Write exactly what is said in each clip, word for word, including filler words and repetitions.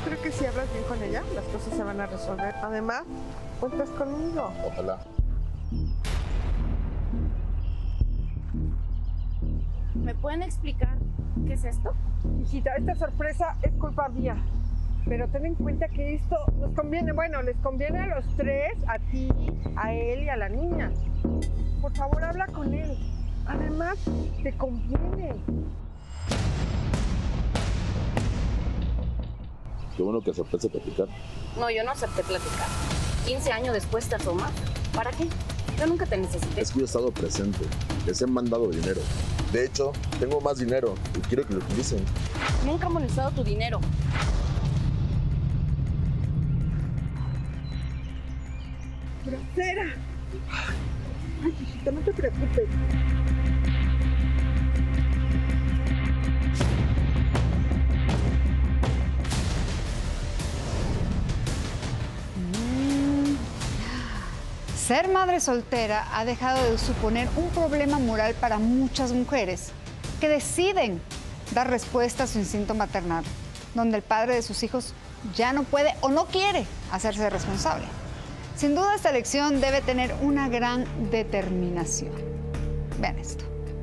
creo que si hablas bien con ella, las cosas se van a resolver. Además, cuentas conmigo. Ojalá. ¿Me pueden explicar qué es esto? Hijita, esta sorpresa es culpa mía. Pero ten en cuenta que esto nos conviene, bueno, les conviene a los tres, a ti, a él y a la niña. Por favor, habla con él. Además, te conviene. Qué bueno que aceptaste platicar. No, yo no acepté platicar. quince años después te asomas. ¿Para qué? Yo nunca te necesité. Es que yo he estado presente. Les he mandado dinero. De hecho, tengo más dinero y quiero que lo utilicen. Nunca he molestado tu dinero. ¡Grosera! Ay, hijita, no te preocupes. Ser madre soltera ha dejado de suponer un problema moral para muchas mujeres que deciden dar respuesta a su instinto maternal, donde el padre de sus hijos ya no puede o no quiere hacerse responsable. Sin duda, esta elección debe tener una gran determinación. Vean esto.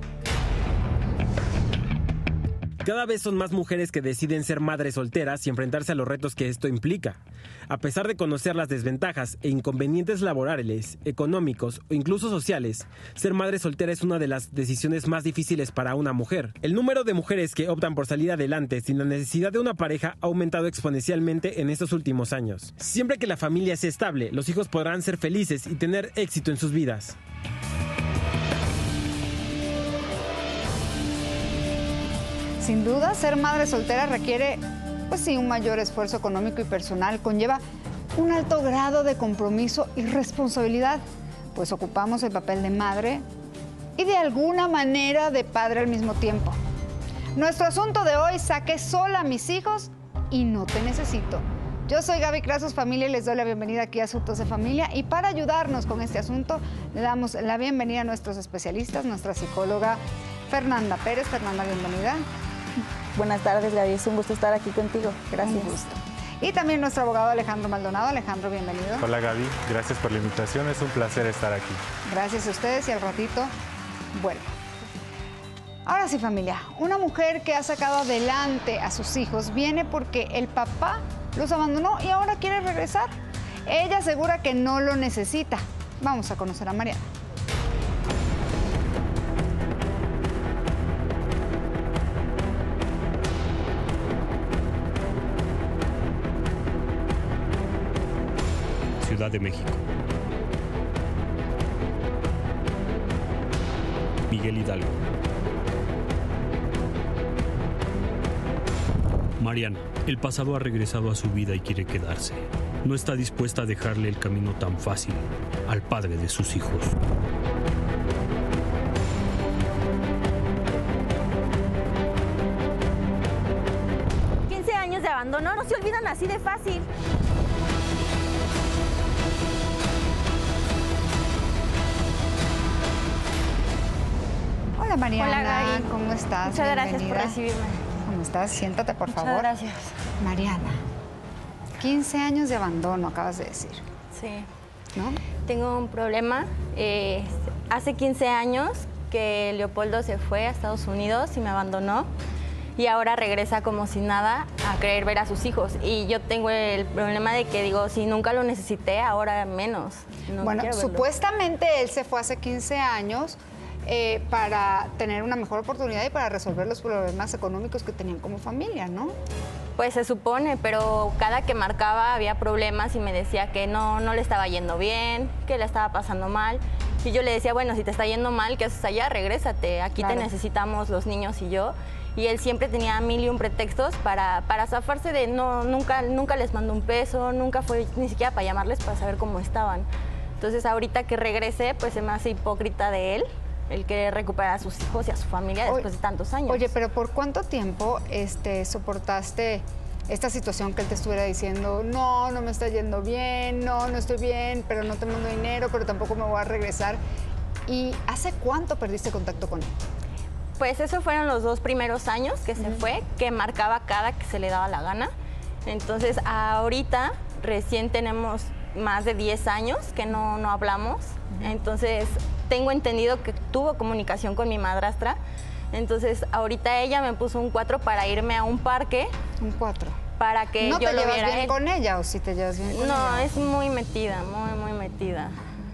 Cada vez son más mujeres que deciden ser madres solteras y enfrentarse a los retos que esto implica. A pesar de conocer las desventajas e inconvenientes laborales, económicos o incluso sociales, ser madre soltera es una de las decisiones más difíciles para una mujer. El número de mujeres que optan por salir adelante sin la necesidad de una pareja ha aumentado exponencialmente en estos últimos años. Siempre que la familia sea estable, los hijos podrán ser felices y tener éxito en sus vidas. Sin duda, ser madre soltera requiere, pues sí, un mayor esfuerzo económico y personal. Conlleva un alto grado de compromiso y responsabilidad, pues ocupamos el papel de madre y de alguna manera de padre al mismo tiempo. Nuestro asunto de hoy, saqué sola a mis hijos y no te necesito. Yo soy Gaby Crasos Familia y les doy la bienvenida aquí a Asuntos de Familia. Y para ayudarnos con este asunto, le damos la bienvenida a nuestros especialistas, nuestra psicóloga Fernanda Pérez. Fernanda, bienvenida. Buenas tardes, Gaby. Es un gusto estar aquí contigo. Gracias. Un gusto. Y también nuestro abogado Alejandro Maldonado. Alejandro, bienvenido. Hola, Gaby. Gracias por la invitación. Es un placer estar aquí. Gracias a ustedes y al ratito vuelvo. Ahora sí, familia. Una mujer que ha sacado adelante a sus hijos viene porque el papá los abandonó y ahora quiere regresar. Ella asegura que no lo necesita. Vamos a conocer a Mariana. Ciudad de México. Miguel Hidalgo. Mariana, el pasado ha regresado a su vida y quiere quedarse. No está dispuesta a dejarle el camino tan fácil al padre de sus hijos. quince años de abandono no se olvidan así de fácil. Hola, Mariana. Hola, Gaby. ¿Cómo estás? Muchas gracias Bienvenida. por recibirme. ¿Cómo estás? Siéntate, por Muchas favor. gracias. Mariana, quince años de abandono, acabas de decir, Sí. ¿no? Tengo un problema. Eh, hace quince años que Leopoldo se fue a Estados Unidos y me abandonó. Y ahora regresa como si nada a querer ver a sus hijos. Y yo tengo el problema de que digo, si nunca lo necesité, ahora menos. No Bueno, quiero verlo. supuestamente él se fue hace quince años eh, para tener una mejor oportunidad y para resolver los problemas económicos que tenían como familia, ¿no? Pues se supone, pero cada que marcaba había problemas y me decía que no, no le estaba yendo bien, que le estaba pasando mal. Y yo le decía, bueno, si te está yendo mal, ¿qué haces allá? Regrésate, aquí Claro. te necesitamos los niños y yo. Y él siempre tenía mil y un pretextos para, para zafarse de no, nunca, nunca les mandó un peso, nunca fue ni siquiera para llamarles para saber cómo estaban. Entonces ahorita que regrese, pues se me hace hipócrita de él, el querer recuperar a sus hijos y a su familia después Oye, de tantos años. Oye, pero ¿por cuánto tiempo este, soportaste esta situación que él te estuviera diciendo, no, no me está yendo bien, no, no estoy bien, pero no te mando dinero, pero tampoco me voy a regresar? ¿Y hace cuánto perdiste contacto con él? Pues esos fueron los dos primeros años que se Ujú. fue, que marcaba cada que se le daba la gana. Entonces, ahorita recién tenemos más de diez años que no, no hablamos. Entonces, tengo entendido que tuvo comunicación con mi madrastra. Entonces, ahorita ella me puso un cuatro para irme a un parque. Un cuatro. Para que ¿No yo te lo llevas viera bien él. con ella o si te llevas bien con No, ella? es muy metida, muy, muy metida.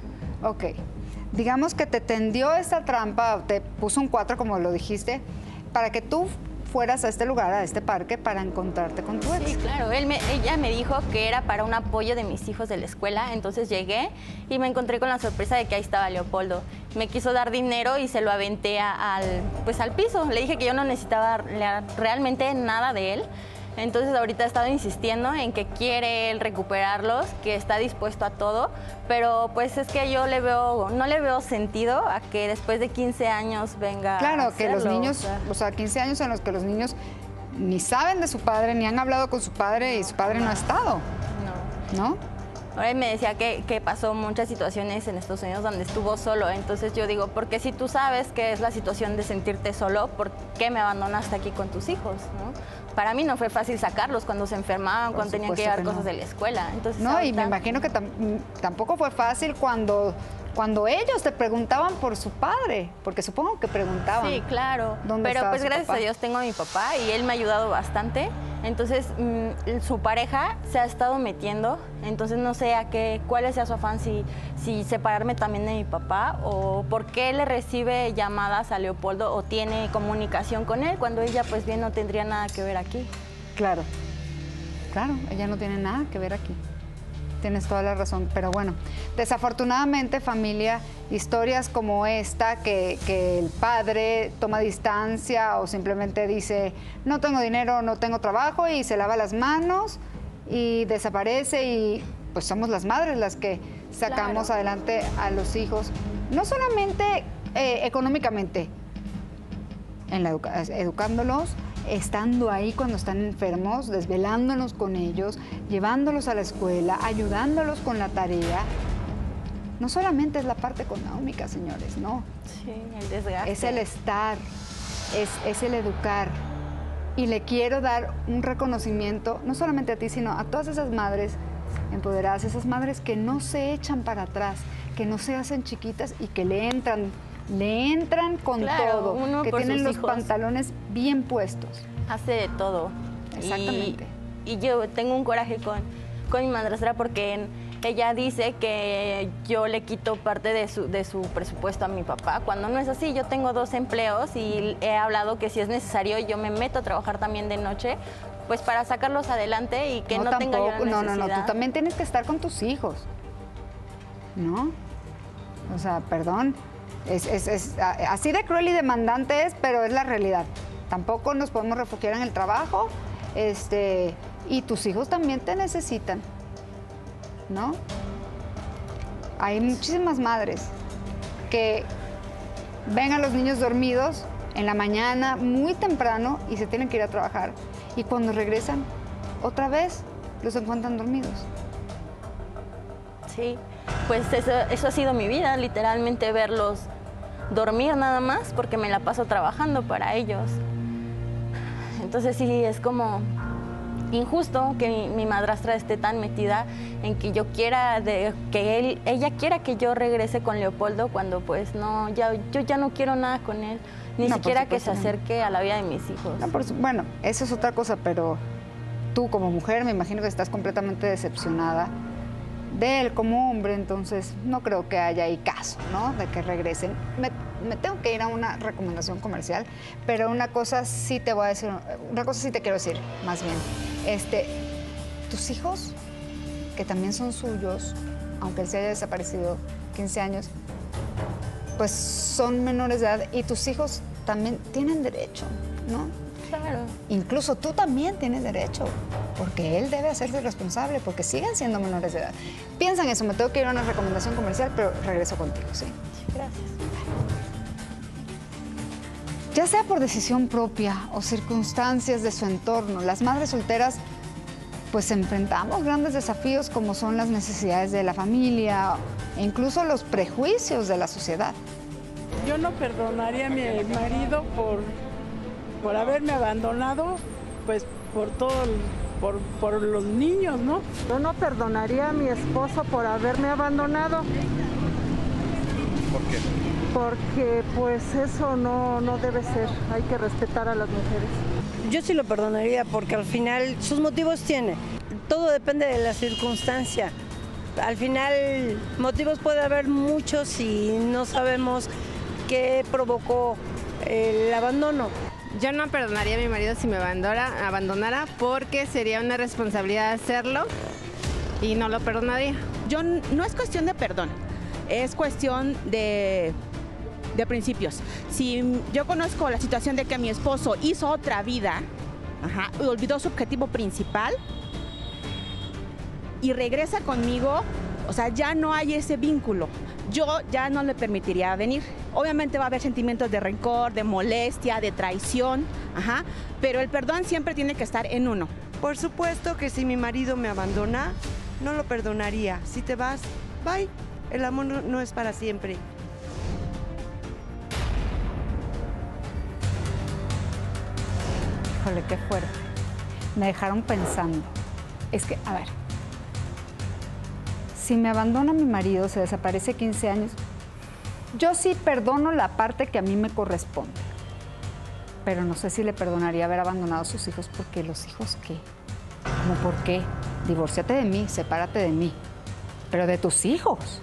Ok. Digamos que te tendió esta trampa, te puso un cuatro, como lo dijiste, para que tú fueras a este lugar, a este parque, para encontrarte con tu ex. Sí, claro. Él me, ella me dijo que era para un apoyo de mis hijos de la escuela. Entonces llegué y me encontré con la sorpresa de que ahí estaba Leopoldo. Me quiso dar dinero y se lo aventé a- al, pues, al piso. Le dije que yo no necesitaba le- realmente nada de él. Entonces ahorita he estado insistiendo en que quiere él recuperarlos, que está dispuesto a todo, pero pues es que yo le veo, no le veo sentido a que después de quince años venga a Claro, que los hacerlo, niños, o sea. o sea, quince años en los que los niños ni saben de su padre, ni han hablado con su padre y su padre no ha estado, No. ¿no? Ahora él me decía que, que pasó muchas situaciones en Estados Unidos donde estuvo solo. Entonces yo digo, porque si tú sabes que es la situación de sentirte solo, ¿por qué me abandonaste aquí con tus hijos? ¿no? Para mí no fue fácil sacarlos cuando se enfermaban, Por cuando tenían que supuesto llevar que no. cosas de la escuela. Entonces, No, y ahorita- me imagino que tam- tampoco fue fácil cuando, cuando ellos te preguntaban por su padre, porque supongo que preguntaban. Sí, claro. ¿Dónde Pero estaba pues su gracias papá? a Dios tengo a mi papá y él me ha ayudado bastante. Entonces mm, su pareja se ha estado metiendo. Entonces no sé a qué, cuál sea su afán, si, si separarme también de mi papá o por qué le recibe llamadas a Leopoldo o tiene comunicación con él cuando ella pues bien no tendría nada que ver aquí. Claro, claro, ella no tiene nada que ver aquí. Tienes toda la razón, pero bueno, desafortunadamente familia, historias como esta, que, que el padre toma distancia o simplemente dice, no tengo dinero, no tengo trabajo y se lava las manos y desaparece y pues somos las madres las que sacamos Claro. adelante a los hijos, no solamente eh, económicamente, en la educa- educándolos, estando ahí cuando están enfermos, desvelándonos con ellos, llevándolos a la escuela, ayudándolos con la tarea. No solamente es la parte económica, señores, no. Sí, el desgaste. Es el estar, es, es el educar. Y le quiero dar un reconocimiento, no solamente a ti, sino a todas esas madres empoderadas, esas madres que no se echan para atrás, que no se hacen chiquitas y que le entran, le entran con Claro, todo, uno que por tienen sus los hijos. pantalones bien puestos. Hace de todo. Exactamente. Y, y yo tengo un coraje con, con mi madrastra porque en- ella dice que yo le quito parte de su, de su presupuesto a mi papá, cuando no es así. Yo tengo dos empleos y he hablado que si es necesario yo me meto a trabajar también de noche, pues para sacarlos adelante y que no, tenga yo la no, necesidad. no, no, tú también tienes que estar con tus hijos, ¿no? O sea, perdón, es, es- es- a- así de cruel y demandante es, pero es la realidad. Tampoco nos podemos refugiar en el trabajo, este, y tus hijos también te necesitan, ¿no? Hay muchísimas madres que ven a los niños dormidos en la mañana, muy temprano, y se tienen que ir a trabajar. Y cuando regresan, otra vez los encuentran dormidos. Sí, pues eso, eso ha sido mi vida, literalmente verlos dormir nada más porque me la paso trabajando para ellos. Entonces sí, es como injusto que mi, mi madrastra esté tan metida en que yo quiera, de, que él, ella quiera que yo regrese con Leopoldo cuando pues no, ya, yo ya no quiero nada con él, ni No, por siquiera que se supuesto que no. acerque a la vida de mis hijos. No, por su- bueno, eso es otra cosa, pero tú como mujer me imagino que estás completamente decepcionada de él como hombre, entonces no creo que haya ahí caso, ¿no? De que regresen. Me, me tengo que ir a una recomendación comercial, pero una cosa sí te voy a decir, una cosa sí te quiero decir, más bien. Este, tus hijos, que también son suyos, aunque él se haya desaparecido quince años, pues son menores de edad y tus hijos también tienen derecho, ¿no? Claro. Incluso tú también tienes derecho, porque él debe hacerse responsable, porque siguen siendo menores de edad. Piensa en eso, me tengo que ir a una recomendación comercial, pero regreso contigo, ¿sí? Gracias. Ya sea por decisión propia o circunstancias de su entorno, las madres solteras pues enfrentamos grandes desafíos como son las necesidades de la familia e incluso los prejuicios de la sociedad. Yo no perdonaría a mi marido por, por haberme abandonado, pues por todo por, por los niños, ¿no? Yo no perdonaría a mi esposo por haberme abandonado. ¿Por qué? Porque pues eso no, no debe ser, hay que respetar a las mujeres. Yo sí lo perdonaría porque al final sus motivos tiene. Todo depende de la circunstancia. Al final motivos puede haber muchos y no sabemos qué provocó el abandono. Yo no perdonaría a mi marido si me abandonara, abandonara porque sería una responsabilidad hacerlo y no lo perdonaría. Yo no es cuestión de perdón, es cuestión de, de principios. Si yo conozco la situación de que mi esposo hizo otra vida, ajá, y olvidó su objetivo principal y regresa conmigo, o sea, ya no hay ese vínculo. Yo ya no le permitiría venir. Obviamente va a haber sentimientos de rencor, de molestia, de traición, ajá, pero el perdón siempre tiene que estar en uno. Por supuesto que si mi marido me abandona, no lo perdonaría. Si te vas, bye. El amor no, no es para siempre. Híjole, qué fuerte. Me dejaron pensando. Es que, a ver, si me abandona mi marido, se desaparece quince años, yo sí perdono la parte que a mí me corresponde. Pero no sé si le perdonaría haber abandonado a sus hijos, porque los hijos, ¿qué? ¿Cómo por qué? Divórciate de mí, sepárate de mí. Pero de tus hijos.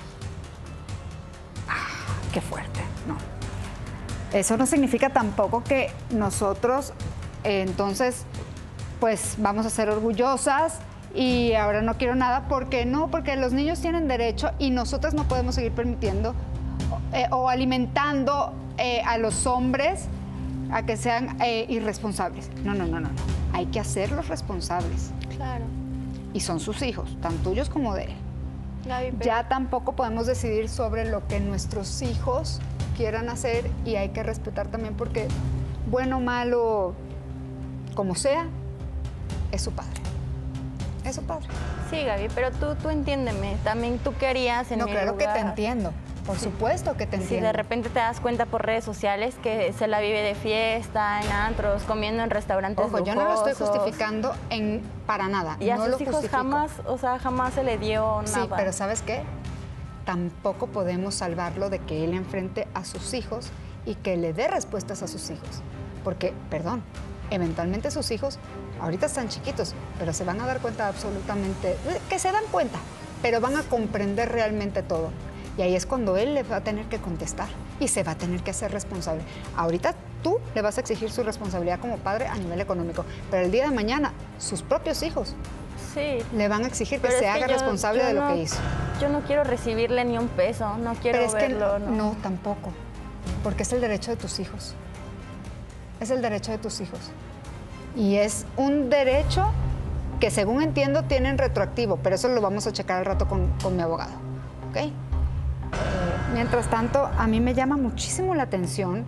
Ah, qué fuerte, no. Eso no significa tampoco que nosotros, eh, entonces, pues vamos a ser orgullosas y ahora no quiero nada. ¿Por qué no? Porque los niños tienen derecho y nosotras no podemos seguir permitiendo eh, o alimentando eh, a los hombres a que sean eh, irresponsables. No, no, no, no, no. Hay que hacerlos responsables. Claro. Y son sus hijos, tan tuyos como de él. Gaby, pero... Ya tampoco podemos decidir sobre lo que nuestros hijos quieran hacer y hay que respetar también porque, bueno, malo, como sea, es su padre. Es su padre. Sí, Gaby, pero tú, tú entiéndeme. También tú qué harías en no, mi claro lugar. que te entiendo. Por sí. supuesto que te entiendo. Si de repente te das cuenta por redes sociales que se la vive de fiesta, en antros, comiendo en restaurantes Ojo, lujosos. yo no lo estoy justificando en, para nada. Y a no sus lo hijos justifico. jamás, o sea, jamás se le dio nada. Sí, pero ¿sabes qué? Tampoco podemos salvarlo de que él enfrente a sus hijos y que le dé respuestas a sus hijos. Porque, perdón, eventualmente sus hijos, ahorita están chiquitos, pero se van a dar cuenta absolutamente, que se dan cuenta, pero van a comprender realmente todo. Y ahí es cuando él le va a tener que contestar y se va a tener que hacer responsable. Ahorita tú le vas a exigir su responsabilidad como padre a nivel económico, pero el día de mañana sus propios hijos sí. le van a exigir que pero se es haga que yo, responsable yo de lo no, que hizo. Yo no quiero recibirle ni un peso, no quiero pero es verlo. Que no, no, tampoco, porque es el derecho de tus hijos. Es el derecho de tus hijos. Y es un derecho que, según entiendo, tienen retroactivo, pero eso lo vamos a checar al rato con, con mi abogado, ¿ok? Eh, mientras tanto, a mí me llama muchísimo la atención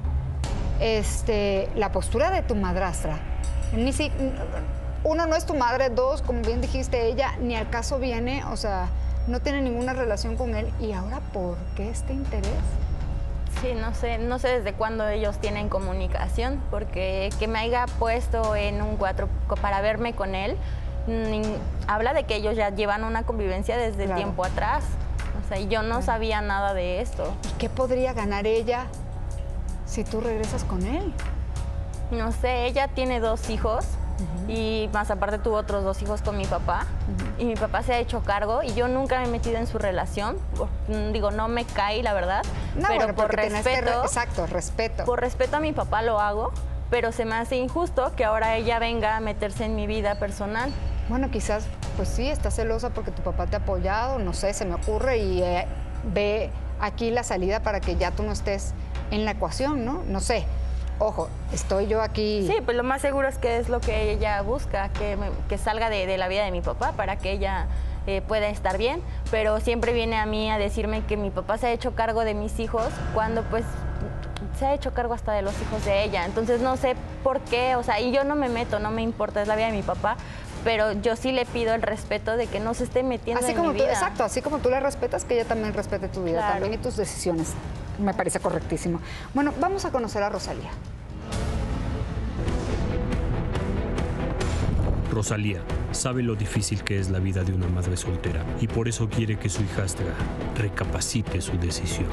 este, la postura de tu madrastra. Ni si, uno, no es tu madre, dos, como bien dijiste, ella ni al caso viene, o sea, no tiene ninguna relación con él. ¿Y ahora por qué este interés? Sí, no sé, no sé desde cuándo ellos tienen comunicación, porque que me haya puesto en un cuatro para verme con él, ni, habla de que ellos ya llevan una convivencia desde claro. tiempo atrás. O sea, y yo no claro. sabía nada de esto. ¿Y qué podría ganar ella si tú regresas con él? No sé, ella tiene dos hijos. Uh-huh. Y más aparte tuvo otros dos hijos con mi papá. Uh-huh. Y mi papá se ha hecho cargo y yo nunca me he metido en su relación. Por, digo, no me cae, la verdad. No, pero bueno, por respeto. Re, exacto, respeto. Por respeto a mi papá lo hago, pero se me hace injusto que ahora ella venga a meterse en mi vida personal. Bueno, quizás, pues sí, está celosa porque tu papá te ha apoyado, no sé, se me ocurre, y eh, ve aquí la salida para que ya tú no estés en la ecuación, ¿no? No sé. Ojo, estoy yo aquí... Sí, pues lo más seguro es que es lo que ella busca, que, me, que salga de, de la vida de mi papá para que ella eh, pueda estar bien, pero siempre viene a mí a decirme que mi papá se ha hecho cargo de mis hijos cuando pues se ha hecho cargo hasta de los hijos de ella. Entonces no sé por qué, o sea, y yo no me meto, no me importa, es la vida de mi papá, pero yo sí le pido el respeto de que no se esté metiendo así en como mi tú, vida. Exacto, así como tú le respetas, que ella también respete tu vida, claro. también y tus decisiones. Me parece correctísimo. Bueno, vamos a conocer a Rosalía. Rosalía sabe lo difícil que es la vida de una madre soltera y por eso quiere que su hijastra recapacite su decisión.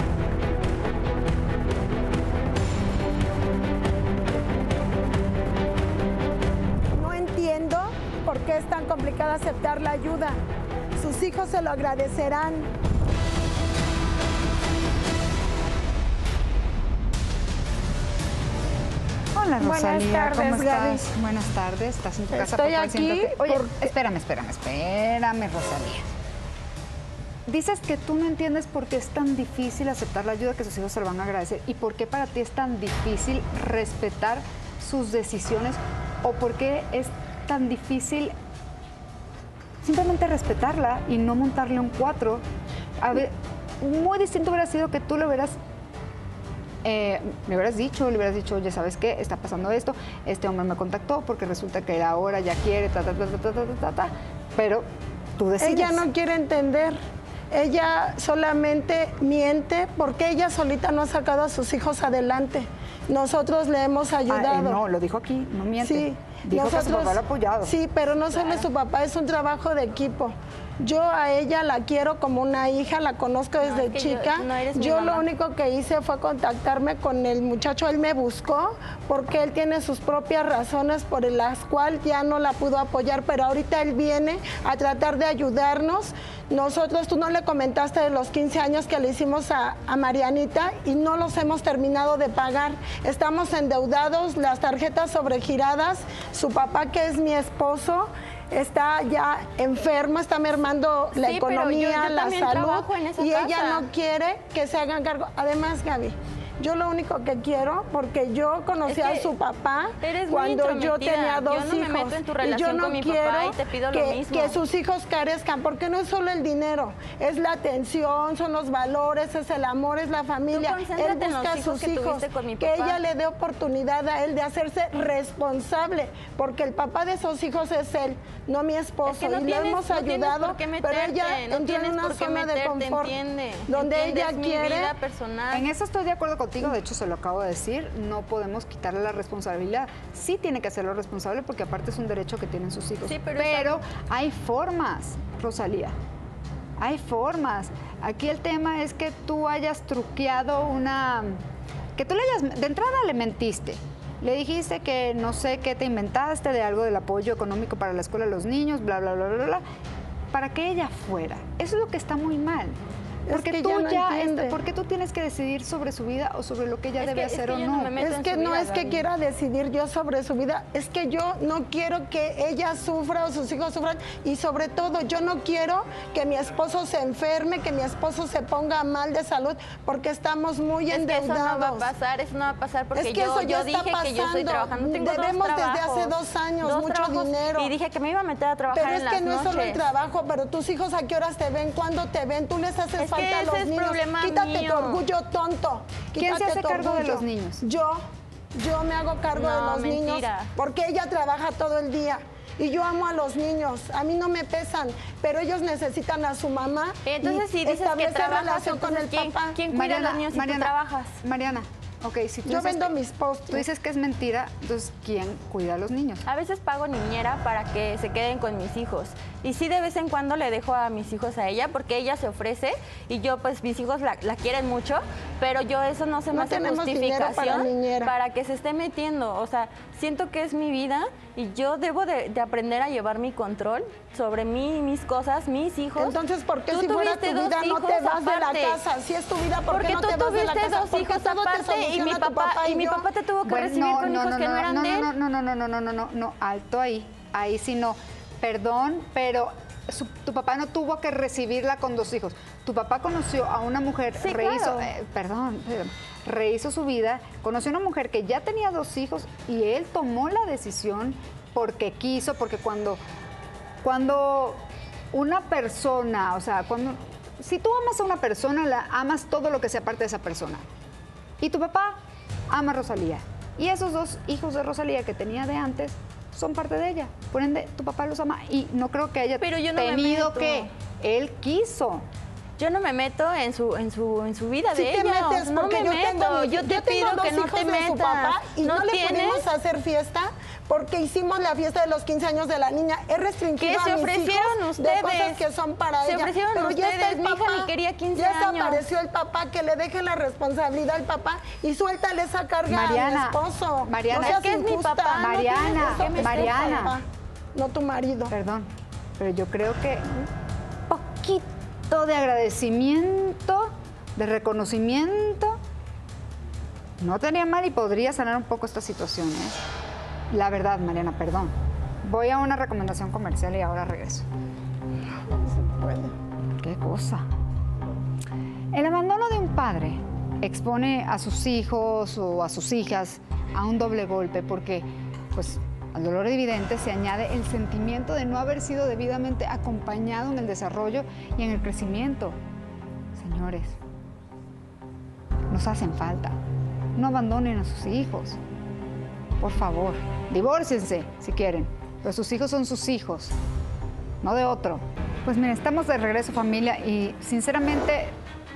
No entiendo por qué es tan complicado aceptar la ayuda. Sus hijos se lo agradecerán. Hola, Rosalía. Buenas tardes, ¿Cómo estás? Gaby. Buenas tardes. ¿Estás en tu casa? Estoy por favor, aquí siéntate. Oye, por- espérame, espérame, espérame, Rosalía. Dices que tú no entiendes por qué es tan difícil aceptar la ayuda que sus hijos se lo van a agradecer y por qué para ti es tan difícil respetar sus decisiones o por qué es tan difícil simplemente respetarla y no montarle un cuatro. A ver, muy distinto hubiera sido que tú le hubieras Eh, me hubieras dicho, le hubieras dicho, oye, ¿sabes qué? Está pasando esto, este hombre me contactó porque resulta que ahora ya quiere, ta, ta, ta, ta, ta, ta, ta, ta, pero tú decides. Ella no quiere entender. Ella solamente miente porque ella solita no ha sacado a sus hijos adelante. Nosotros le hemos ayudado. Ah, eh, no, lo dijo aquí, no miente. Sí. Dijo que su papá lo ha apoyado. Sí, pero no solo es su papá, es un trabajo de equipo. Yo a ella la quiero como una hija, la conozco desde es que chica. yo- no eres mi Yo mamá. lo único que hice fue contactarme con el muchacho, él me buscó porque él tiene sus propias razones por las cuales ya no la pudo apoyar, pero ahorita él viene a tratar de ayudarnos. Nosotros, tú no le comentaste de los quince años que le hicimos a, a Marianita y no los hemos terminado de pagar. Estamos endeudados, las tarjetas sobregiradas, su papá, que es mi esposo, está ya enfermo, está mermando la Sí, pero yo- economía, yo la también salud trabajo en esa y ella casa. no quiere que se hagan cargo. Además, Gaby, yo lo único que quiero, porque yo conocí Es que a su papá eres muy cuando yo intrometida. tenía dos Yo no me hijos. meto en tu y relación yo no con mi quiero papá y te pido lo que, mismo. que sus hijos carezcan, porque no es solo el dinero, es la atención, son los valores, es el amor, es la familia. Él concéntrate en los busca a hijos sus que hijos, tuviste con mi que papá. ella le dé oportunidad a él de hacerse responsable, porque el papá de esos hijos es él, no mi esposo. Es que no y tienes- le hemos no tienes ayudado, por qué pero meterte, ella no entró en tienes una por qué zona de meterte, confort, entiende, donde entiendes ella mi quiere. vida personal. En eso estoy de acuerdo contigo, de hecho se lo acabo de decir, no podemos quitarle la responsabilidad. Sí tiene que hacerlo responsable porque aparte es un derecho que tienen sus hijos. Sí, pero pero hay formas, Rosalía. Hay formas. Aquí el tema es que tú hayas truqueado una... Que tú le hayas... De entrada le mentiste. Le dijiste que no sé qué te inventaste de algo del apoyo económico para la escuela de los niños, bla, bla, bla, bla, bla, para que ella fuera. Eso es lo que está muy mal. Es Porque que tú ella no ya, entiende. este, ¿por qué tú tienes que decidir sobre su vida o sobre lo que ella Es debe que- es hacer que o yo no no? me meto Es en que su no vida, es que Gaby. quiera decidir yo sobre su vida, es que yo no quiero que ella sufra o sus hijos sufran y sobre todo yo no quiero que mi esposo se enferme, que mi esposo se ponga mal de salud porque estamos muy Es que eso endeudados. no va a pasar, eso no va a pasar porque Es que yo, eso ya yo dije está que yo estoy pasando. trabajando. Tengo Debemos dos desde trabajos, hace dos años dos mucho trabajos, dinero. Y dije que me iba a meter a trabajar Pero es en que las no es solo el noches. trabajo, pero tus hijos a qué horas te ven, cuándo te ven, tú les haces Es que falta a los ese es niños. problema Quítate mío. tu orgullo tonto. ¿Quién se Quítate hace tu cargo de orgullo. los niños? Yo, yo me hago cargo de No, los niños mentira. porque ella trabaja todo el día. Y yo amo a los niños, a mí no me pesan, pero ellos necesitan a su mamá. Entonces, y si dices que establecer trabajas, relación con el entonces, ¿quién, papá. ¿quién cuida a los niños si tú trabajas? Mariana, ok, si tú Yo dices vendo que- mis postres. Tú dices que es mentira, entonces ¿quién cuida a los niños? A veces pago niñera para que se queden con mis hijos. Y sí, de vez en cuando le dejo a mis hijos a ella porque ella se ofrece y yo, pues, mis hijos la, la quieren mucho, pero yo eso no se me No hace tenemos dinero para justificación niñera. para que se esté metiendo. O sea, siento que es mi vida y yo debo de, de aprender a llevar mi control sobre mí, mis cosas, mis hijos. Entonces, ¿por qué Tú si fuera tu tuviste dos vida no hijos te vas de la aparte. casa? Si es tu vida, ¿por Porque qué no tú te vas de la tuviste casa? dos Porque hijos todo te aparte y mi soluciona tu papá, y mi yo. papá te tuvo que Bueno, recibir con hijos que no eran no, de él. no, no, no, no, no, no, no, no, no, alto ahí, ahí sí no. Perdón, pero su- tu papá no tuvo que recibirla con dos hijos. Tu papá conoció a una mujer, Sí, rehizo, claro. eh, perdón, perdón, rehizo su vida, conoció a una mujer que ya tenía dos hijos y él tomó la decisión porque quiso, porque cuando, cuando una persona, o sea, cuando, si tú amas a una persona, la amas todo lo que sea parte de esa persona. Y tu papá ama a Rosalía. Y esos dos hijos de Rosalía que tenía de antes son parte de ella. Por ende, tu papá los ama. Y no creo que haya Pero yo no me tenido meto. que. Él quiso. Yo no me meto en su en su en su vida Sí de te ellos. metes, no porque me yo meto. tengo, yo te yo tengo pido dos que no hijos te de metas. su papá y no, le tienes? pudimos hacer fiesta porque hicimos la fiesta de los quince años de la niña. Es restringido ¿Qué se a mis ofrecieron hijos ustedes? de cosas que son para Se ella. ofrecieron Pero ya está ustedes, el mi hija papá, ni quería quince ya años. desapareció el papá, que le deje la responsabilidad al papá y suéltale esa carga Mariana, a mi esposo. Mariana, no seas es que es mi injusta. papá, no Mariana, tienes eso que es tu Mariana. papá, no tu marido. Perdón, pero yo creo que un poquito de agradecimiento, de reconocimiento, no tenía mal y podría sanar un poco esta situación, ¿eh? La verdad, Mariana, perdón. Voy a una recomendación comercial y ahora regreso. No se puede. ¿Qué cosa? El abandono de un padre expone a sus hijos o a sus hijas a un doble golpe porque, pues, al dolor evidente se añade el sentimiento de no haber sido debidamente acompañado en el desarrollo y en el crecimiento. Señores, nos hacen falta. No abandonen a sus hijos. Por favor, divórciense si quieren, pero sus hijos son sus hijos, no de otro. Pues mira, estamos de regreso, familia, y sinceramente,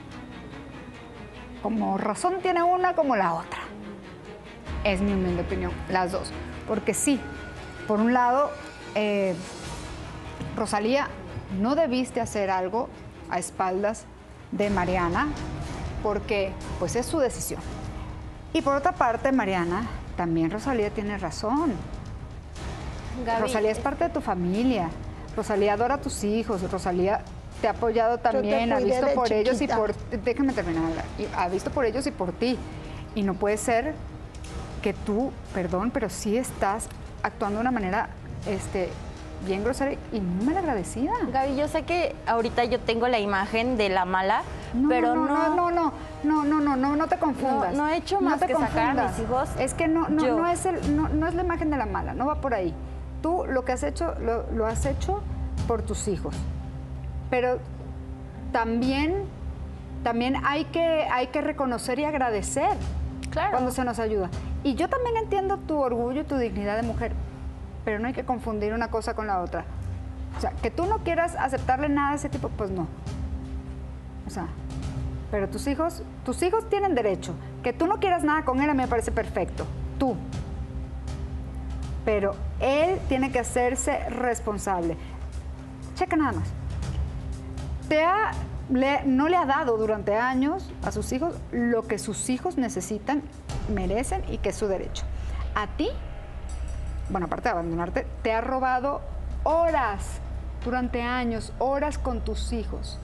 como razón tiene una como la otra. Es mi humilde opinión, las dos. Porque sí, por un lado, eh, Rosalía, no debiste hacer algo a espaldas de Mariana, porque pues es su decisión. Y por otra parte, Mariana, también Rosalía tiene razón. Gaby, Rosalía es parte de tu familia. Rosalía adora a tus hijos. Rosalía te ha apoyado también, ha visto por chiquita. ellos y por... Déjame terminar. Ha visto por ellos y por ti. Y no puede ser que tú, perdón, pero sí estás actuando de una manera este, bien grosera y muy malagradecida. Gaby, yo sé que ahorita yo tengo la imagen de la mala, no, pero no, no... No, no, no, no, no, no, no, no te confundas. No, no he hecho más no que sacar a mis hijos. Es que no, no, no, es el, no, no es la imagen de la mala, no va por ahí. Tú lo que has hecho, lo, lo has hecho por tus hijos. Pero también, también hay que, hay que reconocer y agradecer claro. cuando se nos ayuda. Y yo también entiendo tu orgullo y tu dignidad de mujer, pero no hay que confundir una cosa con la otra. O sea, que tú no quieras aceptarle nada de ese tipo, pues no. O sea, pero tus hijos, tus hijos tienen derecho. Que tú no quieras nada con él, a mí me parece perfecto. Tú. Pero él tiene que hacerse responsable. Checa nada más. Te ha, le, no le ha dado durante años a sus hijos lo que sus hijos necesitan, merecen y que es su derecho. A ti, bueno, aparte de abandonarte, te ha robado horas durante años, horas con tus hijos,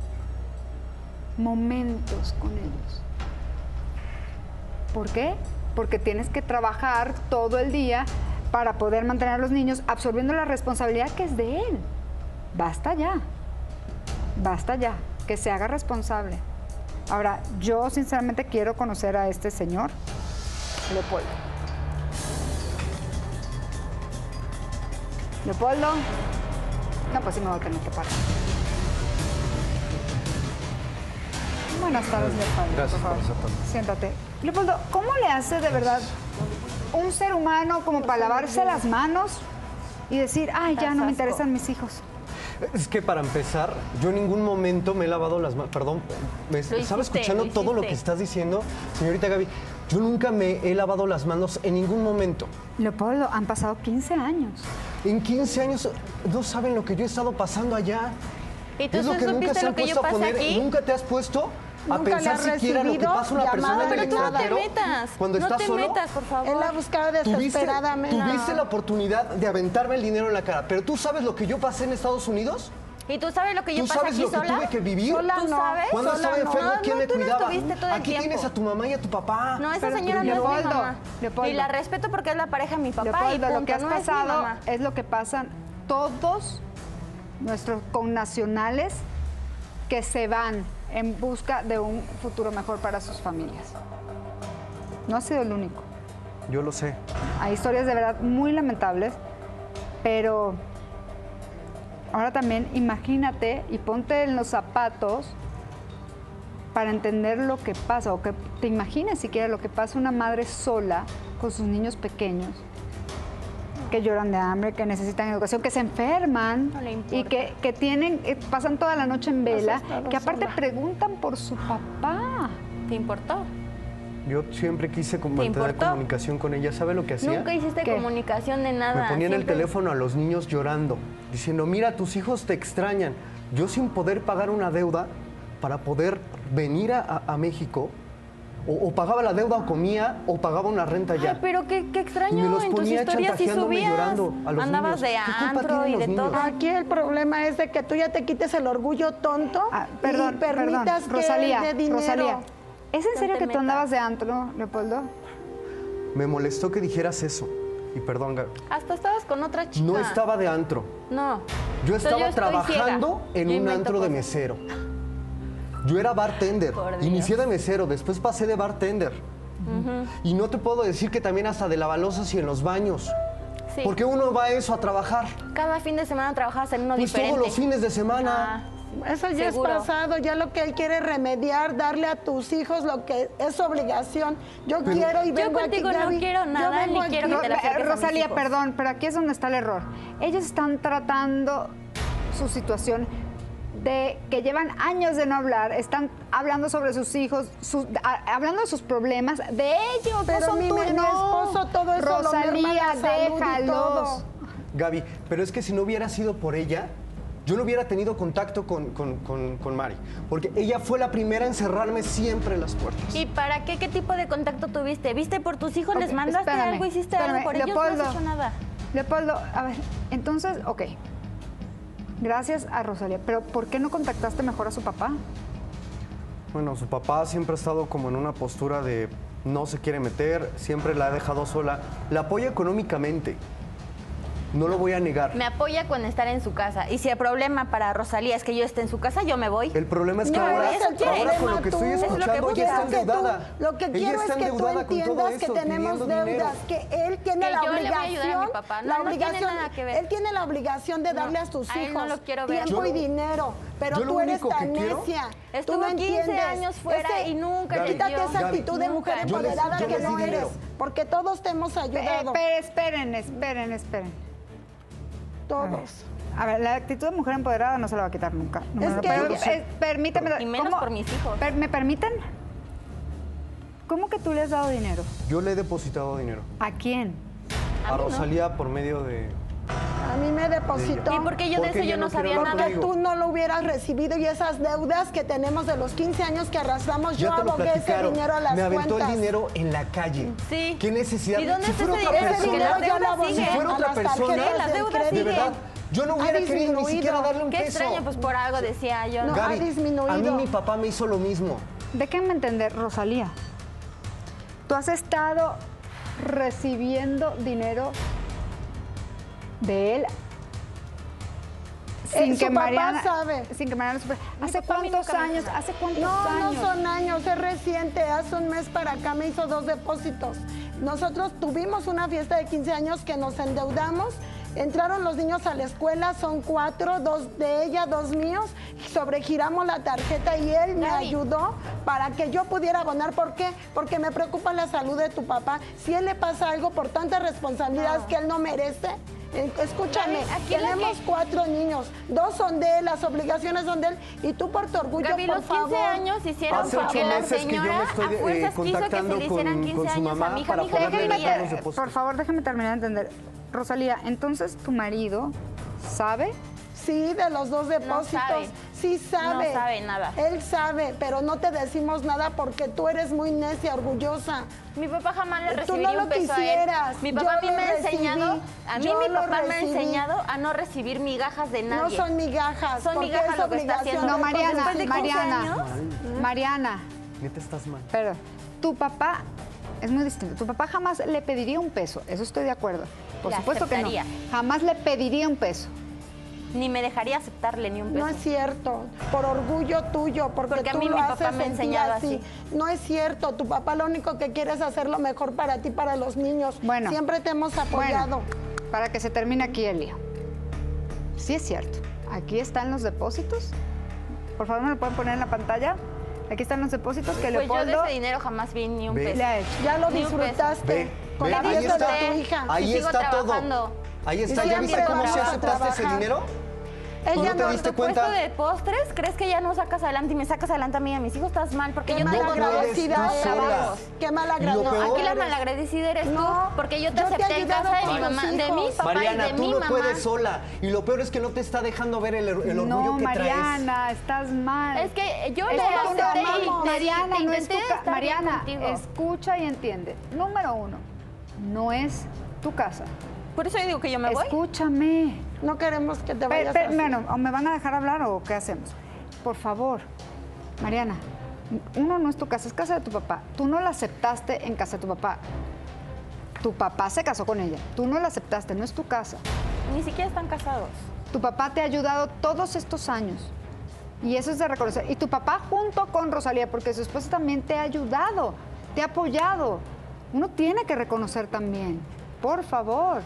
momentos con ellos. ¿Por qué? Porque tienes que trabajar todo el día para poder mantener a los niños, absorbiendo la responsabilidad que es de él. Basta ya, basta ya, que se haga responsable. Ahora, yo sinceramente quiero conocer a este señor, Leopoldo. Leopoldo. No, pues sí me voy a tener que parar. Buenas tardes, Leopoldo. Gracias por eso. Siéntate. Leopoldo, ¿cómo le hace de verdad un ser humano como para lavarse las manos y decir, ay, ya no me interesan mis hijos? Es que para empezar, yo en ningún momento me he lavado las manos. Perdón, ¿me estaba escuchando todo lo que estás diciendo? Señorita Gaby, yo nunca me he lavado las manos en ningún momento. Leopoldo, han pasado quince años. En quince años no saben lo que yo he estado pasando allá. ¿Y tú es lo que nunca se han puesto a poner. Aquí? ¿Nunca te has puesto a Nunca pensar le has siquiera lo que pasa una persona en el Pero tú no te extranjero metas. cuando no está te solo? metas, por favor. Él la buscaba ¿Tuviste, desesperadamente. tuviste la oportunidad de aventarme el dinero en la cara, pero ¿tú sabes lo que yo pasé en Estados Unidos? ¿Y tú sabes lo que yo ¿Tú pasé sabes aquí lo que sola? tuve que vivir? ¿Sola ¿Tú no? sabes? Cuando Sola estaba no. enfermo, ¿quién no, me tú cuidaba? No estuviste todo el Aquí tiempo. tienes a tu mamá y a tu papá. No, esa Pero, señora no Leopoldo, es mi mamá. Leopoldo. Y la respeto porque es la pareja de mi papá Leopoldo, y punto. lo que has no es mi pasado mamá. es lo que pasan todos nuestros connacionales que se van en busca de un futuro mejor para sus familias. No ha sido el único. Yo lo sé. Hay historias de verdad muy lamentables, pero ahora también imagínate y ponte en los zapatos para entender lo que pasa, o que te imagines siquiera lo que pasa una madre sola con sus niños pequeños, que lloran de hambre, que necesitan educación, que se enferman No le importa. y que, que tienen, eh, pasan toda la noche en vela, Has estado que aparte sola. preguntan por su papá. ¿Te importó? Yo siempre quise mantener importó? comunicación con ella. ¿Sabe lo que hacía? Nunca hiciste ¿Qué? comunicación de nada. Me ponía en el siempre- teléfono a los niños llorando, diciendo, mira, tus hijos te extrañan. Yo sin poder pagar una deuda para poder venir a, a México, o, o pagaba la deuda o comía, o pagaba una renta ya. Ay, pero qué, qué Y extraño, me los en tus ponía historias sí chantajeándome y subías. llorando a los Andabas niños. de ¿Qué culpa antro tienen y de los todo. niños? Aquí el problema es de que tú ya te quites el orgullo tonto Perdón, y permitas perdón. que Rosalía, él dé dinero. Rosalía. ¿Es en No serio te que tú metas. andabas de antro, Leopoldo? Me molestó que dijeras eso. Y perdón, Gaby. Hasta estabas con otra chica. No estaba de antro. No. Yo Entonces, estaba estoy trabajando ciega. en Yo un invento antro de cosas. mesero. Yo era bartender. Por Dios. Inicié de mesero, después pasé de bartender. Ujú. Y no te puedo decir que también hasta de lavalosas y en los baños. Sí. ¿Por qué uno va a eso a trabajar? Cada fin de semana trabajabas en uno Pues diferente. todos los fines de semana. Eso ya Seguro. es pasado, ya lo que él quiere remediar, darle a tus hijos lo que es su obligación. Yo Pero- quiero y Yo vengo contigo aquí, no Gaby. quiero Yo nada, vengo ni quiero aquí. que te la acerques a mis Rosalía, hijos. perdón, pero aquí es donde está el error. Ellos están tratando su situación de que llevan años de no hablar, están hablando sobre sus hijos, sus- a- hablando de sus problemas, de ellos, Pero no son mi- tuyos. mi No, esposo todo eso lo merma Rosalía, la salud y déjalos. todo. Gaby, pero es que si no hubiera sido por ella, yo no hubiera tenido contacto con, con, con, con Mari. Porque ella fue la primera en cerrarme siempre las puertas. ¿Y para qué? ¿Qué tipo de contacto tuviste? ¿Viste por tus hijos? ¿Les Ok, mandaste espérame, algo? ¿Hiciste espérame, algo por ellos? No Leopoldo. has hecho nada. Leopoldo, a ver, entonces, ok. Gracias a Rosalía, pero ¿por qué no contactaste mejor a su papá? Bueno, su papá siempre ha estado como en una postura de no se quiere meter, siempre la ha dejado sola. La apoya económicamente. No lo voy a negar. Me apoya con estar en su casa. Y si el problema para Rosalía es que yo esté en su casa, yo me voy. El problema es que No, ahora, eso quiere. ahora con lo que Tú, estoy es lo que escuchando, ella está buscas, que tú- endeudada. Lo que Ella quiero está es que tú endeudada con todo entiendas que eso, tenemos pidiendo deudas, dinero. que él tiene Que la yo le voy a obligación, ayudar a mi papá. No, la no tiene obligación, nada que ver. él tiene la obligación de darle a tus a él hijos no lo quiero ver. tiempo Yo y lo- dinero, pero yo lo tú eres único que tan quiero- necia. Estuvo tú no quince entiendes. años fuera y nunca Gaby, te Quítate dio. esa Gaby, actitud de mujer nunca. Yo les- empoderada yo que les no di eres, dinero. porque todos te hemos Eh, ayudado. pero esperen, esperen, esperen. Todos. A ver, la actitud de mujer empoderada no se la va a quitar nunca. No, Es no, que pero, ella- eh, permíteme. Y menos ¿cómo? por mis hijos. Per- ¿Me permiten? ¿Cómo que tú le has dado dinero? Yo le he depositado dinero ¿A quién? a Rosalía por medio de... A mí me depositó. ¿Y por qué yo de Porque eso yo ella no no quiere sabía hablar nada? Porque tú no lo hubieras recibido y esas deudas que tenemos de los quince años que arrastramos, yo Ya te lo abogué ese platicaron. dinero a las Me aventó cuentas. el dinero en la calle. Sí. ¿Qué necesidad? ¿Y dónde si está fuera ese otra dinero? Ese persona, dinero yo lo abogué si fuera a otra las persona, tarjetas las del deudas de crédito. verdad, yo no Ha hubiera querido ni disminuido. siquiera darle un Qué peso. extraño, pues por algo decía yo. No, Gaby, ha disminuido. a mí mi papá me hizo lo mismo. Déjenme entender, Rosalía. Tú has estado recibiendo dinero de él Eh, sin su que papá Mariana sabe. sin que Mariana lo supiera. Mi ¿Hace papá a mí cuántos nunca me años? dijo nada. ¿Hace cuántos No, años? no son años, es reciente. Hace un mes para acá me hizo dos depósitos. Nosotros tuvimos una fiesta de quince años que nos endeudamos. Entraron los niños a la escuela, son cuatro, dos de ella, dos míos. Sobregiramos la tarjeta y él me Gaby. ayudó para que yo pudiera abonar. ¿Por qué? Porque me preocupa la salud de tu papá. Si él le pasa algo por tantas responsabilidades No. que él no merece, eh, escúchame, Gaby, aquí la tenemos que- cuatro niños, dos son de él, las obligaciones son de él, y tú por tu orgullo, Gaby, por los quince favor. años hicieron Hace porque ocho la meses que yo señora me estoy, a eh, fuerzas quiso que se contactando le hicieran con- quince con su años mamá a mi hija. para Mi hija poderle no dar quería. los depósitos. Por favor, déjame terminar de entender. Rosalía, entonces tu marido sabe. Sí, de los dos depósitos. sabe. Sí sabe. No sabe nada. Él sabe, pero no te decimos nada porque tú eres muy necia, orgullosa. Mi papá jamás le Tú recibiría no lo un peso a quisieras. él. Mi papá Yo a mí lo me ha recibí. enseñado, a mí Yo mi lo papá me ha recibí. enseñado a no recibir migajas de nadie. No son migajas. Son porque migajas es lo que está obligación haciendo. No, de- Mariana, Después de quince Mariana. años, Mariana, Neta, estás mal. pero tu papá es muy distinto. Tu papá jamás le pediría un peso. Eso estoy de acuerdo. Por Le supuesto que aceptaría. no. Jamás le pediría un peso. ni me dejaría aceptarle ni un peso. No es cierto, por orgullo tuyo, porque, Porque a tú mí lo mi papá haces me ha sentir enseñado así. así. No es cierto, tu papá lo único que quiere es hacer lo mejor para ti, para los niños. Bueno. Siempre te hemos apoyado. Bueno, para que se termine aquí el lío. Sí es cierto. Aquí están los depósitos. Por favor, ¿me lo pueden poner en la pantalla? Aquí están los depósitos que Pues yo de Leopoldo ese dinero jamás vi ni un Ve. peso. le ha hecho. Ya lo Ni un peso. disfrutaste Ve, con ve, la ahí fiesta está. de tu hija. Ahí Y sigo está todo. trabajando. Ahí Y está. ¿Ya siempre viste cómo vas se a aceptaste ese trabajar. dinero? Ella ¿No te no, diste ¿Tu puesto cuenta? de postres? ¿Crees que ya no sacas adelante y me sacas adelante a mí y a mis hijos? Estás mal, porque Qué yo tengo malagradecida tú eres. sola. Qué Y malagradecida. lo peor- Aquí la malagradecida eres No, tú, porque yo te yo te he acepté en ayudado casa de con mi los mamá, de hijos. mi papá Mariana, y de tú mi no mamá. puedes sola. Y lo peor es que no te está dejando ver el, el orgullo No, que traes. Mariana, estás mal. Es que yo Es le que tú no acepté y amamos. te- Mariana, te no es intenté tu ca- estar bien Mariana, contigo. escucha y entiende. Número uno, no es tu casa. Por eso yo digo que yo me voy. Escúchame. No queremos que te Pe- vayas pe- así. bueno, ¿o me van a dejar hablar o qué hacemos? Por favor, Mariana, uno no es tu casa, es casa de tu papá. Tú no la aceptaste en casa de tu papá. Tu papá se casó con ella. Tú no la aceptaste, no es tu casa. Ni siquiera están casados. Tu papá te ha ayudado todos estos años. Y eso es de reconocer. Y tu papá junto con Rosalía, porque su esposa también te ha ayudado, te ha apoyado. Uno tiene que reconocer también. Por favor.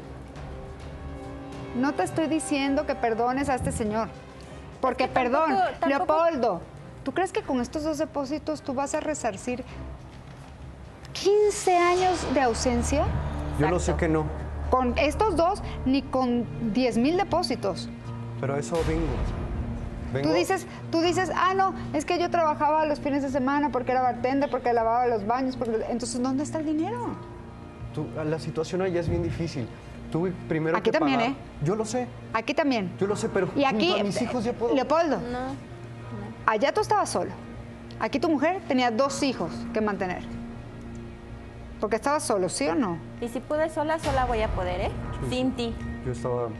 No te estoy diciendo que perdones a este señor. Porque, Es que tampoco- perdón, tampoco- Leopoldo, ¿tú crees que con estos dos depósitos tú vas a resarcir quince años de ausencia? Yo lo sé que no, Con estos dos, ni con diez mil depósitos. pero a eso vengo. Vengo- Tú dices, tú dices, ah, no, es que yo trabajaba los fines de semana porque era bartender, porque lavaba los baños, porque... Entonces, ¿dónde está el dinero? tú- la situación allá es bien difícil. Tuve primero Aquí que también, pagar- ¿eh? Yo lo sé, Aquí también. yo lo sé, pero Y aquí, junto a mis hijos ya puedo... Leopoldo, No. allá tú estabas solo. Aquí tu mujer tenía dos hijos que mantener. Porque estabas solo, ¿sí o no? Y si pude sola, sola voy a poder, ¿eh? Sin ti. Yo estaba...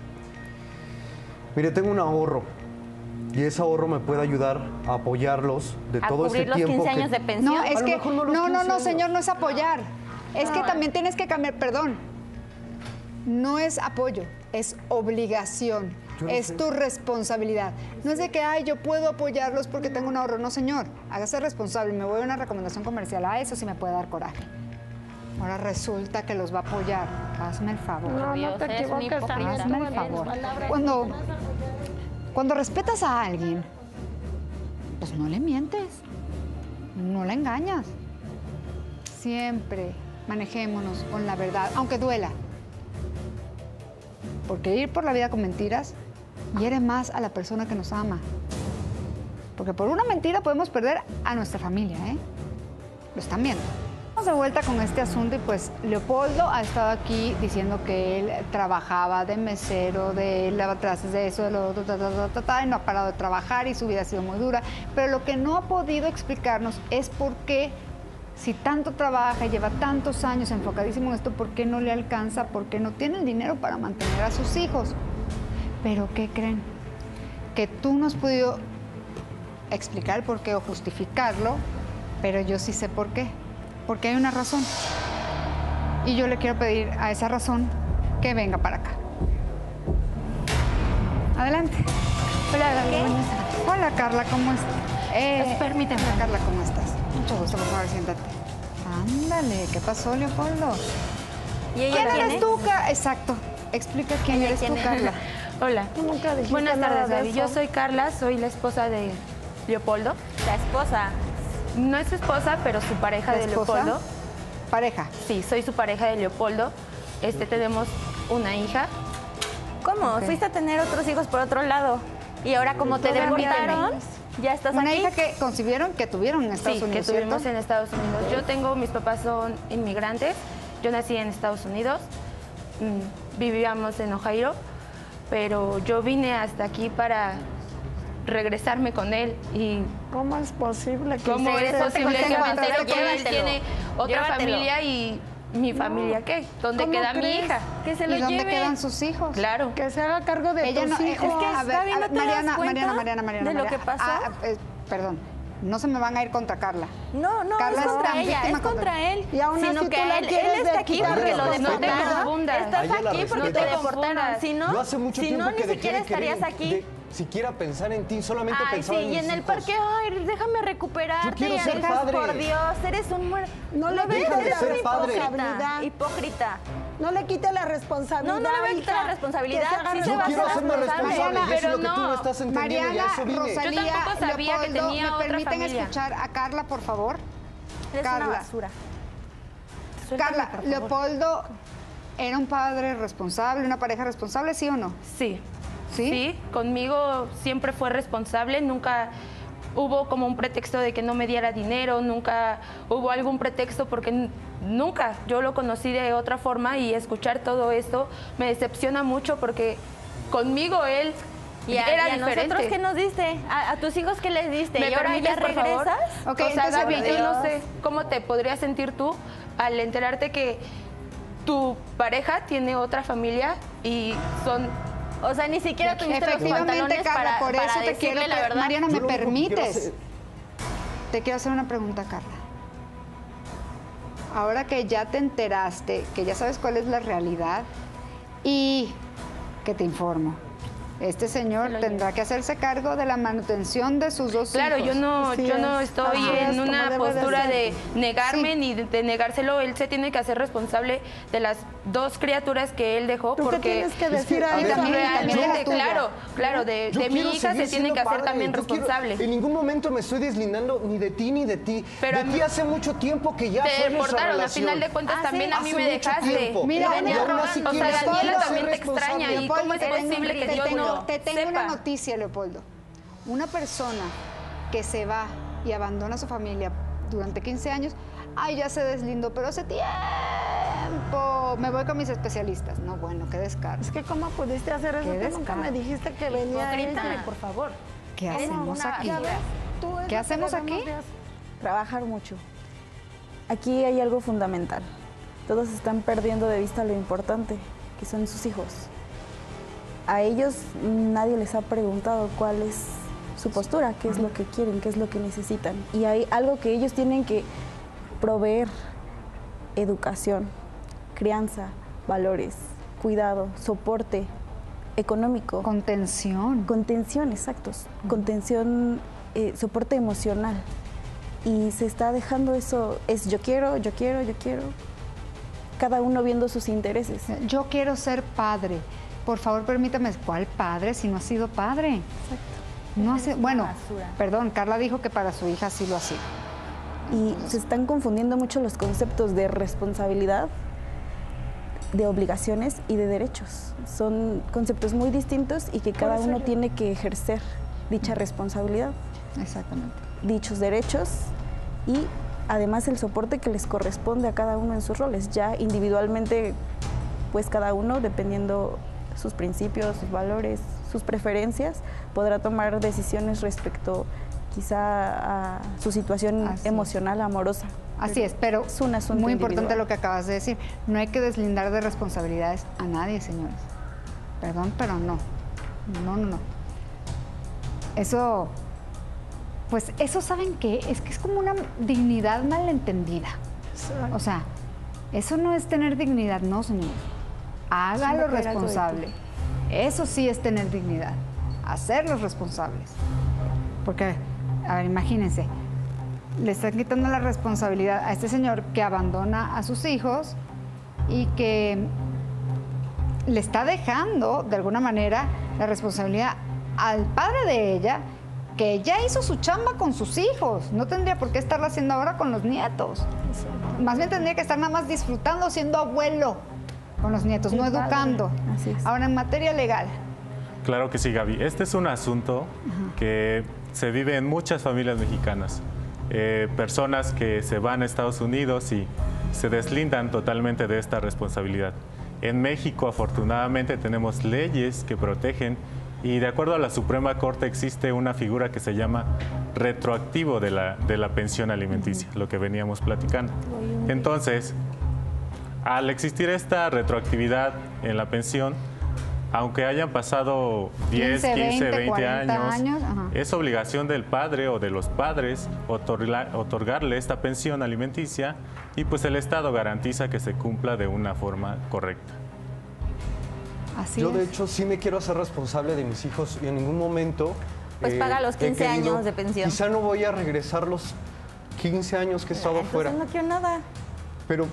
Mire, tengo un ahorro. Y ese ahorro me puede ayudar a apoyarlos de A todo cubrir este los tiempo quince que- años de pensión. No, es A lo que, mejor no, no los no, no, quince años. señor, no es apoyar. Es que No. también tienes que cambiar, perdón. No es apoyo, es obligación. Yo lo Es sé. tu responsabilidad. No es de que, ay, yo puedo apoyarlos porque tengo un ahorro. No, señor, hágase responsable. Me voy a una recomendación comercial. A eso sí me puede dar coraje. Ahora resulta que los va a apoyar. Hazme el favor. No, no Dios, te eres un equivoques hipócrita. también. Hazme tú el en favor. tus palabras. Cuando, cuando respetas a alguien, pues no le mientes, no la engañas. Siempre manejémonos con la verdad, aunque duela. Porque ir por la vida con mentiras hiere más a la persona que nos ama. Porque por una mentira podemos perder a nuestra familia, ¿eh? Lo están viendo. Vamos de vuelta con este asunto y pues Leopoldo ha estado aquí diciendo que él trabajaba de mesero, de lavatrastes, de eso, de lo otro, ta, ta, ta, ta, ta, y no ha parado de trabajar y su vida ha sido muy dura. Pero lo que no ha podido explicarnos es por qué, si tanto trabaja y lleva tantos años enfocadísimo en esto, ¿por qué no le alcanza? ¿Por qué no tiene el dinero para mantener a sus hijos? Pero ¿qué creen? Que tú no has podido explicar el por qué o justificarlo, pero yo sí sé por qué. Porque hay una razón. Y yo le quiero pedir a esa razón que venga para acá. Adelante. Hola, Gaby. buenas tardes. Hola, Carla, ¿cómo estás? Eh, permíteme. Hola, Carla, ¿cómo estás? Mucho gusto, por favor, siéntate. Ándale, ¿qué pasó, Leopoldo? ¿Y ella ¿Quién quién eres es? tú, Ca- Exacto. Explica quién ¿Ella eres quién tú, es? Carla. Hola. Tú nunca dijiste Buenas nada tardes, de Gaby. eso. Yo soy Carla, soy la esposa de Leopoldo. La esposa. No es su esposa, pero su pareja ¿La de esposa? Leopoldo. Pareja. Sí, soy su pareja de Leopoldo. Este, tenemos una hija. ¿Cómo? Ok. Fuiste a tener otros hijos por otro lado. Y ahora como te Permíteme. deportaron, ya estás Una aquí. hija que concibieron, que tuvieron en Estados Sí, Unidos, que tuvimos ¿cierto? en Estados Unidos. Yo tengo, mis papás son inmigrantes. Yo nací en Estados Unidos. Mm, Vivíamos en Ohio, pero yo vine hasta aquí para regresarme con él y ¿Cómo es posible que ¿Cómo es ustedes- posible que me Llévatelo, entere que él llévatelo. tiene otra Llévatelo. familia y mi familia qué? ¿Dónde ¿Cómo queda mi crees? hija? Que se lo ¿Y dónde lleve. quedan sus hijos? Claro. Que se haga cargo de Ella tus no, hijos. Es que, a ver, Gaby, a ¿no ver, te das Mariana, cuenta Mariana, Mariana, Mariana, de lo Mariana. que pasó? Ah, eh, perdón, no se me van a ir contra Carla. No, no, Carla es es contra tan ella, víctima es contra él. Y aún sino así que tú la él, quieres él está aquí desquitar porque de lo sus deportaron. papás. No te confundas. Estás A ella la aquí porque respeto. te deportaron. Si no, Yo hace mucho si tiempo no, que ni dejé siquiera de querer estarías aquí. de siquiera pensar en ti, solamente Ay, sí, pensaba en y mis en el hijos. parque, ay, déjame recuperarte. Yo quiero y ser dejas, padre. por Dios, eres un muer... No le ¿Lo ves? quites Eres la un hipócrita. responsabilidad. Hipócrita. No le quite la responsabilidad. No, no le voy a quitar hija. la responsabilidad. Que se haga Sí se Yo va a quiero hacer hacerme responsable. responsable y eso es lo que pero tú no no. estás entendiendo y a Mariana, eso vine. Rosalía, Yo tampoco sabía que Leopoldo, tenía ¿me otra permiten familia? escuchar a Carla, por favor? Eres Carla. una basura. Carla, por favor. Leopoldo era un padre responsable, una pareja responsable, ¿sí o no? Sí, ¿Sí? Sí, conmigo siempre fue responsable, nunca hubo como un pretexto de que no me diera dinero, nunca hubo algún pretexto porque nunca, yo lo conocí de otra forma y escuchar todo esto me decepciona mucho porque conmigo él y a, era y a diferente. ¿Nosotros qué nos diste? ¿A, a tus hijos qué les diste? ¿Me ¿Y ahora ya permites, por favor? regresas? Okay, o sea, Gaby, yo no sé cómo te podrías sentir tú al enterarte que tu pareja tiene otra familia y son... O sea, ni siquiera tuviste los pantalones Carla, para, por para eso te quiero, decirle la verdad. Mariana, ¿me permites? Te quiero hacer una pregunta, Carla. Ahora que ya te enteraste, que ya sabes cuál es la realidad y que te informo, este señor tendrá que hacerse cargo de la manutención de sus dos claro, hijos. Claro, yo no, yo no estoy Así en es, una postura de, de negarme sí. ni de, de negárselo. Él se tiene que hacer responsable de las dos criaturas que él dejó. ¿Tú porque qué tienes que decir a es ella? realmente, claro, claro, de, de mi hija se tiene que hacer padre. también Yo responsable. Quiero, en ningún momento me estoy deslindando ni de ti ni de ti. Pero de ti hace mucho tiempo que ya te fue nuestra reportaron, relación. al final de cuentas ¿Ah, también sí? a mí Hace me mucho dejaste. tiempo. Mira, Y venía y aún roba- así o sea, quieres Daniela ser también te extraña. ¿Y Leopoldo, cómo es te tengo- posible que te yo tengo, no Te tengo sepa? una noticia, Leopoldo. Una persona que se va y abandona a su familia durante quince años, ay, ya se deslindó, pero hace tiempo me voy con mis especialistas. No, bueno, qué descaro. Es que ¿cómo pudiste hacer eso? Qué Tú nunca me descaro. dijiste que venía Grítame, ella. por favor. ¿Qué Eres hacemos una aquí? basura. Tú es ¿Qué lo que hacemos aquí? debemos de hacer. Trabajar mucho. Aquí hay algo fundamental. Todos están perdiendo de vista lo importante, que son sus hijos. A ellos nadie les ha preguntado cuál es su postura, qué es lo que quieren, qué es lo que necesitan. Y hay algo que ellos tienen que proveer: educación, crianza, valores, cuidado, soporte económico. Contención. Contención, exactos. Contención, eh, soporte emocional. Y se está dejando eso, es yo quiero, yo quiero, yo quiero. Cada uno viendo sus intereses. Yo quiero ser padre. Por favor, permítame. ¿Cuál padre si no ha sido padre? Exacto. No hace, bueno, perdón, Carla dijo que para su hija sí lo hacía. Y se están confundiendo mucho los conceptos de responsabilidad, de obligaciones y de derechos. Son conceptos muy distintos y que cada uno tiene que ejercer dicha responsabilidad. Exactamente. Dichos derechos y además el soporte que les corresponde a cada uno en sus roles. Ya individualmente, pues cada uno, dependiendo sus principios, sus valores, sus preferencias, podrá tomar decisiones respecto quizá a su situación Así emocional, es. amorosa. Así es, pero es un asunto muy importante individual. lo que acabas de decir. No hay que deslindar de responsabilidades a nadie, señores. Perdón, pero no. No, no, no. Eso, pues eso, ¿saben qué? Es que es como una dignidad malentendida. O sea, eso no es tener dignidad, no, señor. Hágalo responsable. Eso sí es tener dignidad. Hacerlos responsables. Porque, a ver, imagínense, le están quitando la responsabilidad a este señor que abandona a sus hijos y que le está dejando, de alguna manera, la responsabilidad al padre de ella, que ya hizo su chamba con sus hijos. No tendría por qué estarla haciendo ahora con los nietos. Más bien tendría que estar nada más disfrutando, siendo abuelo con los nietos, no educando. Así es. Ahora, en materia legal. Claro que sí, Gaby. Este es un asunto que se vive en muchas familias mexicanas. Eh, personas que se van a Estados Unidos y se deslindan totalmente de esta responsabilidad. En México, afortunadamente, tenemos leyes que protegen y de acuerdo a la Suprema Corte existe una figura que se llama retroactivo de la, de la pensión alimenticia, lo que veníamos platicando. Entonces, al existir esta retroactividad en la pensión, aunque hayan pasado diez, quince, veinte años, años es obligación del padre o de los padres otorgar, otorgarle esta pensión alimenticia y pues el Estado garantiza que se cumpla de una forma correcta. Así Yo, es. de hecho, sí me quiero hacer responsable de mis hijos y en ningún momento... Pues eh, paga los he quince querido- años de pensión. Quizá no voy a regresar los quince años que he estado Entonces fuera. no quiero nada. Pero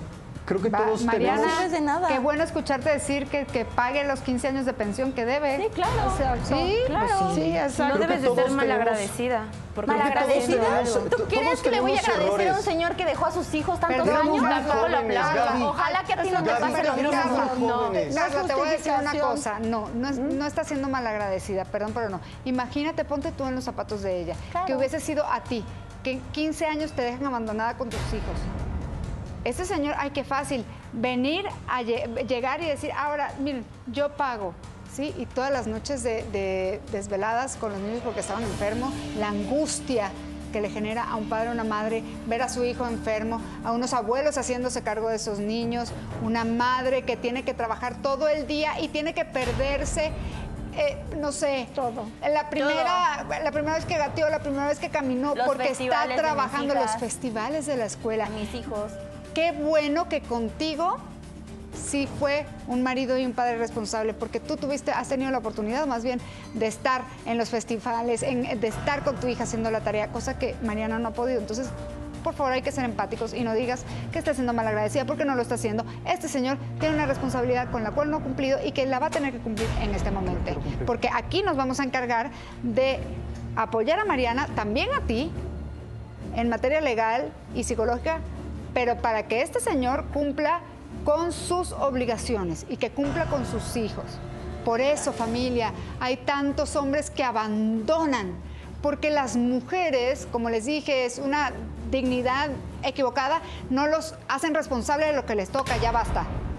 Creo que Va, todos Mariana, tenemos... de nada. qué bueno escucharte decir que, que pague los quince años de pensión que debe. Sí, claro. Exacto. Sí, claro. pues sí. Sí, exacto. No debes de todos ser tenemos- malagradecida. Porque ¿Malagradecida? tenemos- ¿Tú todos crees que le voy a tenemos agradecer a un errores. señor que dejó a sus hijos tantos Perdón, años? muy Tampoco lo jóvenes, aplaudo. Gaby. Ojalá que a ti no te Gaby, pase lo pero mismo. éramos No. jóvenes. Carla, te voy a decir una justificación. cosa. No, no, es- no está siendo malagradecida, perdón, pero no. Imagínate, ponte tú en los zapatos de ella. Claro. Que hubiese sido a ti, que en quince años te dejan abandonada con tus hijos. Ese señor, ay, qué fácil, venir a lle- llegar y decir, ahora, miren, yo pago, ¿sí? Y todas las noches de, de desveladas con los niños porque estaban enfermos, la angustia que le genera a un padre o una madre ver a su hijo enfermo, a unos abuelos haciéndose cargo de esos niños, una madre que tiene que trabajar todo el día y tiene que perderse. Eh, no sé, Todo. La primera, la primera vez que gateó, la primera vez que caminó, Los porque está festivales de mis trabajando los hijas. festivales de la escuela. A mis hijos. Qué bueno que contigo sí fue un marido y un padre responsable, porque tú tuviste, has tenido la oportunidad más bien de estar en los festivales, en- de estar con tu hija haciendo la tarea, cosa que Mariana no ha podido. Entonces, por favor, hay que ser empáticos y no digas que está siendo malagradecida porque no lo está haciendo. Este señor tiene una responsabilidad con la cual no ha cumplido y que la va a tener que cumplir en este momento. Porque aquí nos vamos a encargar de apoyar a Mariana, también a ti, en materia legal y psicológica, pero para que este señor cumpla con sus obligaciones y que cumpla con sus hijos. Por eso, familia, hay tantos hombres que abandonan, porque las mujeres, como les dije, es una dignidad equivocada, no los hacen responsables de lo que les toca, ya basta.